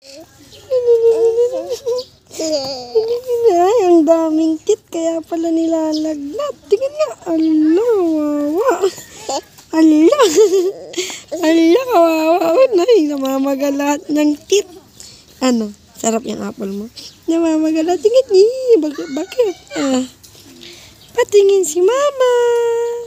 Ay, ang daming tit, kaya pala nilalagnat. Tingnan nga. Ala, wawa. Ala. Ala, kawawa. Ay, namamaga lahat ng tit. Ano? Sarap yung apple mo. Namamaga lahat. Tingnan niya. Bakit? Patingin si mama.